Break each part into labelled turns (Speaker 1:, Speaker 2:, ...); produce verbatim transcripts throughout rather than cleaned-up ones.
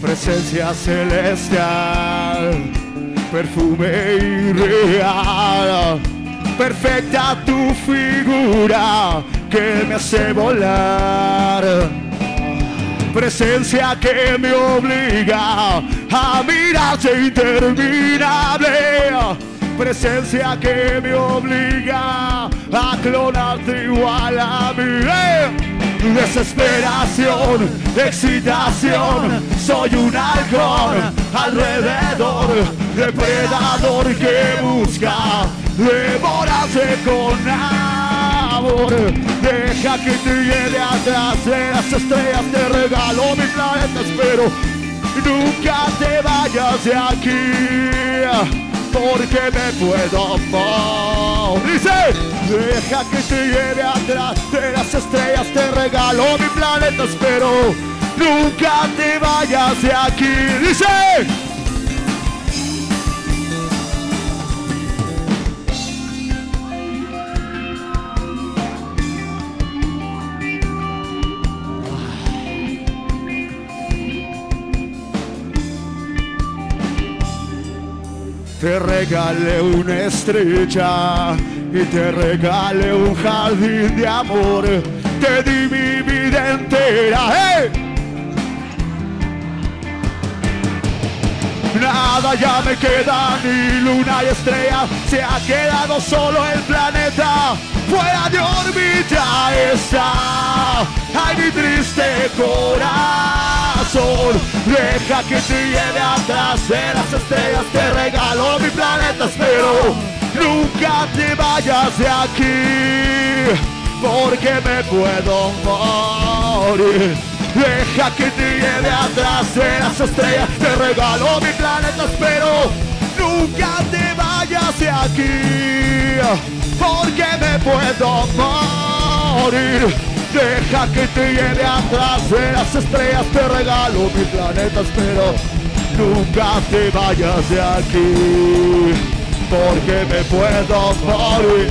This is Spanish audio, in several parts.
Speaker 1: presencia celestial, perfume irreal, perfecta tu figura que me hace volar, presencia que me obliga a mirarte interminable, presencia que me obliga a clonarte igual a mí. Desesperación, excitación, soy un halcón alrededor, depredador que busca devorarse con amor. Deja que te lleve atrás de las estrellas, te regalo mi planeta, espero nunca te vayas de aquí, porque me puedo morir. Dice, deja que te lleve atrás de las estrellas, te regalo mi planeta, espero nunca te vayas de aquí. Dice, te regalé una estrella y te regalé un jardín de amor, te di mi vida entera. ¡Hey! Nada ya me queda, ni luna y estrella, se ha quedado solo el planeta, fuera de órbita está, ay mi triste corazón. Deja que te lleve atrás de las estrellas, te regalo mi planeta, espero nunca te vayas de aquí, porque me puedo morir. Deja que te lleve atrás de las estrellas, te regalo mi planeta, espero nunca te vayas de aquí, porque me puedo morir. Deja que te lleve atrás de las estrellas, te regalo mi planeta, espero nunca te vayas de aquí, porque me puedo morir.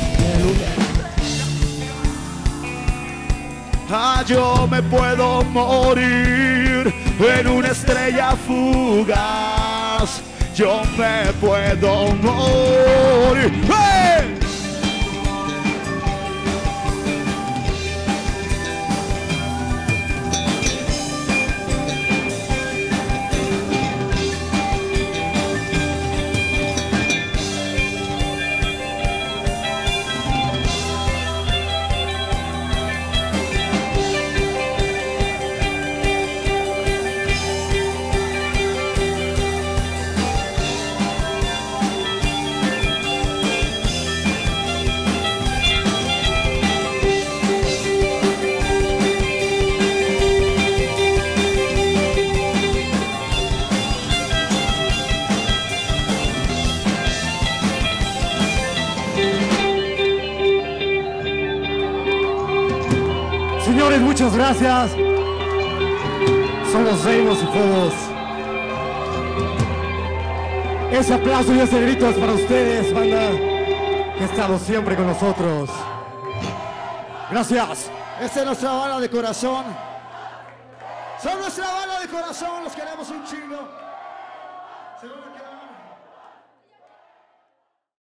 Speaker 1: Ah, yo me puedo morir en una estrella fugaz, yo me puedo morir. ¡Hey!
Speaker 2: Señores, muchas gracias. Somos Reimos y Fuegos. Ese aplauso y ese grito es para ustedes, banda, que ha estado siempre con nosotros. Gracias.
Speaker 1: Esta es nuestra bala de corazón. Son nuestra bala de corazón, los queremos un chingo. Se van a quedar.